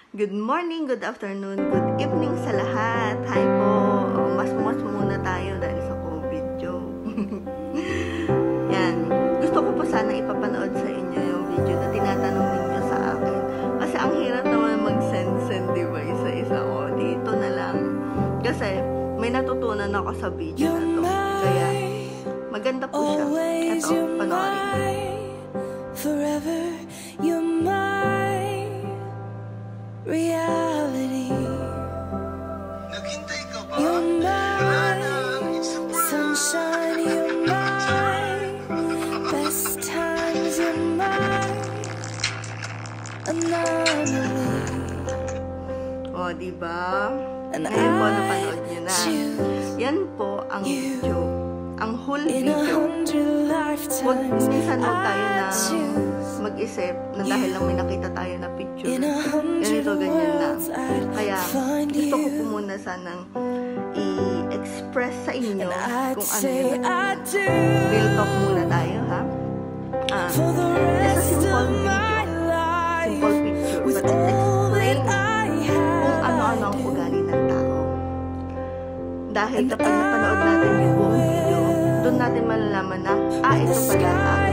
Good morning, good afternoon, good evening sa lahat. Hi po. Mas muna tayo dahil sa COVID joke. Yan. Gusto ko po sana ipapanood sa inyo yung video na tinatanong ninyo sa akin. Kasi ang hirap naman mag-send diba? Isa-isa ko. Dito na lang. Kasi may natutunan ako sa video na to. Kaya maganda po siya. Ito, panoorin. Forever, you're my reality. Naghintay ka ba? You're my sunshine, you're my best times, you're my anomaly. O, diba? Ngayon po, napanood nyo na. Yan po ang video. Ang whole video. Huwag minsan huwag tayo na mag-isip na dahil lang may nakita tayo na picture. Ganito, ganyan na. Kaya, gusto ko po muna sanang i-express sa inyo kung ano yun. Real talk muna tayo, ha? It's a simple video. Simple picture. But it explains kung ano-ano ang ugali ng tao. Dahil kapag napanood natin yung buong video, doon natin malalaman na, ito pala ang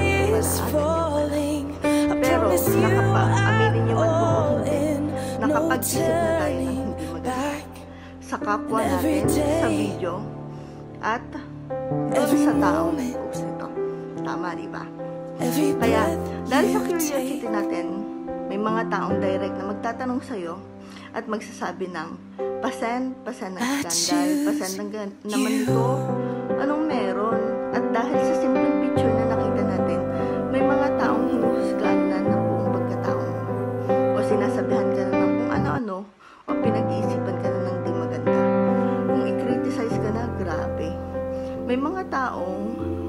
pero aminin nyo man po nakapag-isip na tayo ng hindi maganda sa kapwa natin, sa video, at doon sa taong nag-post nito. Tama, diba? Kaya, dahil sa curiosity natin, may mga taong direct na magtatanong sa'yo at magsasabi ng pasen ng skandal, pasen naman ito, anong meron? At dahil sa simpleng picture na nakita natin, may mga taong hinuhusgahan na ng buong pagkatao mo. O sinasabihan ka na ng kung ano-ano, o pinag-iisipan ka na ng di maganda. Kung i-criticize ka na, grabe. May mga taong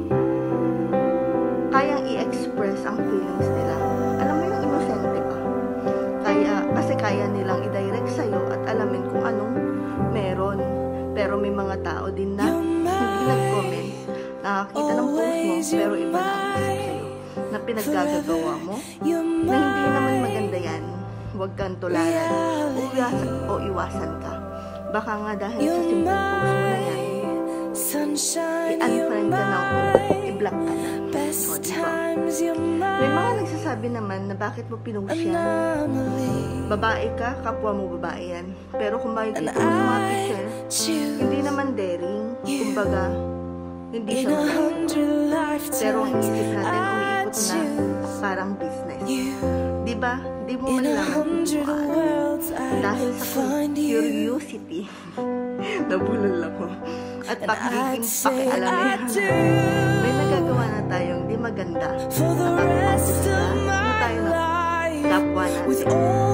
kayang i-express ang feelings nila. Alam mo yung inosente pa. Kasi kaya nilang i-direct sa'yo at alamin kung anong meron. Pero may mga tao din na hindi nag-comment, nakakita ng post mo, pero iba na ang isip sa'yo, na pinaggagawa mo, na hindi naman maganda yan. Huwag kang tularan, o iwasan ka. Baka nga dahil sa simpleng post mo na yan, i-unfriend ka na o i-block ka na. O, diba? May mga nagsasabi naman na bakit mo pinost yan. Babae ka, kapwa mo babae yan. Pero kung makikita mo yung mga picture, hindi naman daring. Kumbaga, hindi siya maganda. Pero ang isip natin umiikot na parang business. Diba? Di mo malalaman kung paano. Dahil sa curiosity, nabulol ako. At pagiging pakialamin, may nagagawa na tayong di maganda. Nakakapanghusga na tayo ng kapwa natin.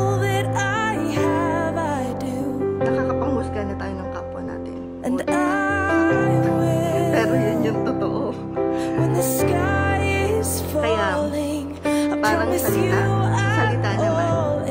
Nakakapanghusga na tayo ng kapwa natin. Pero yun yung totoo. Kaya, parang salita naman.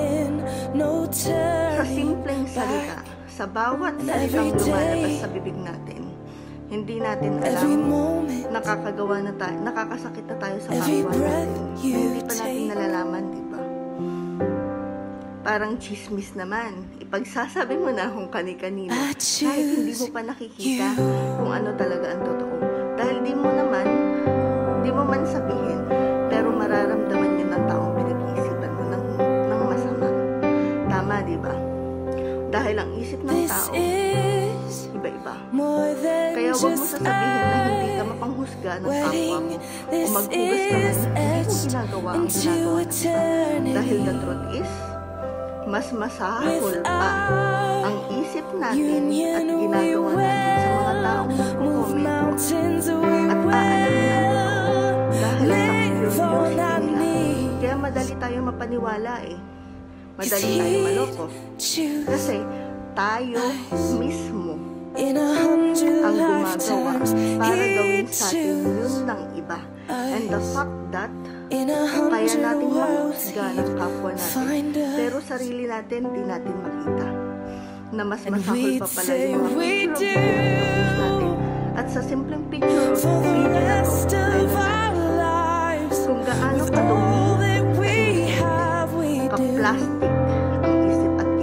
Sa simpleng salita, sa bawat salitang lumalabas sa bibig natin, hindi natin alam, nakakasakit na tayo sa kapwa natin. Hindi pa natin nalalaman, diba? Parang chismis naman. Ipagsasabi mo na kung kani-kanino, kahit hindi mo pa nakikita kung ano talaga ang totoo. Dahil di mo man sabihin, pero mararamdaman yun ng taong pinag-iisipan mo ng masama. Tama, diba? Dahil ang isip ng tao, iba-iba. Kaya huwag mo sasabihin na hindi ka mapanghusga ng kapwa mo o maghugas ka na hindi mo ginagawa ang ginagawa ng iba. Dahil the truth is, mas masahol pa ang isip natin at ginagawa natin sa mga taong nagko-comment at aalamin ang totoo dahil sa curiosity nila. Kaya madali tayo mapaniwala eh. Madali tayo maloko. Kasi tayo mismo ang gumagawa para gawin sa atin yun ng iba. And the fact that kaya natin mahusga ng kapwa natin, pero sarili natin di natin makita na mas masahol pa pala yung mga picture of natin. At sa simpleng picture o video na to, kung gaano kadumi, ka-plastic ang isip at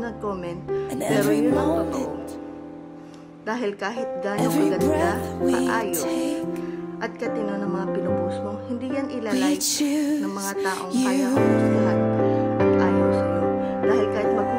nag-comment, and pero every yun ang totoo. moment, Dahil kahit gaano every kaganda, breath we kaayos, take, at katino ng mga pinupost mo, hindi yan we ilalike choose ng mga taong you. kaya kamustahan at ayaw sa'yo. Dahil kahit